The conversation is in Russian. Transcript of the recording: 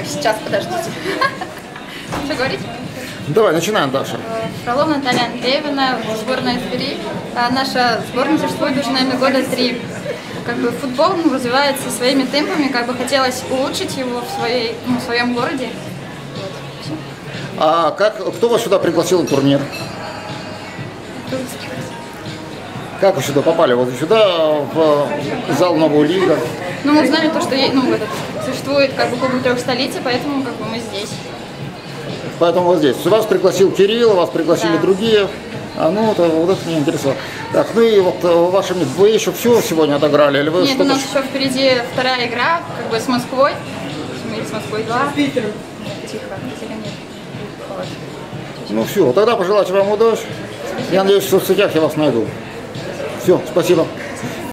Сейчас, подождите. Что говорить? Давай, начинаем, Даша. Фролова Наталья Андреевна, сборная Твери. Наша сборная существует уже, наверное, года 3. Как бы футбол развивается своими темпами, как бы хотелось улучшить его в своем городе. А кто вас сюда пригласил на турнир? Как вы сюда попали? Вот сюда, в зал Нового Лига? Ну, мы узнали то, что существует как бы клуб трех столиц, поэтому как бы мы здесь. Поэтому вот здесь. Вас пригласил Кирилл, вас пригласили другие. Вот это меня интересовало. Так, ну и вот вы еще все сегодня отыграли? Или вы Нет, у нас еще впереди вторая игра, как бы с Москвой. С Москвой 2. Тихо, нет. Ну все, тогда пожелайте вам удачи. Я надеюсь, что в соцсетях я вас найду. Все, спасибо.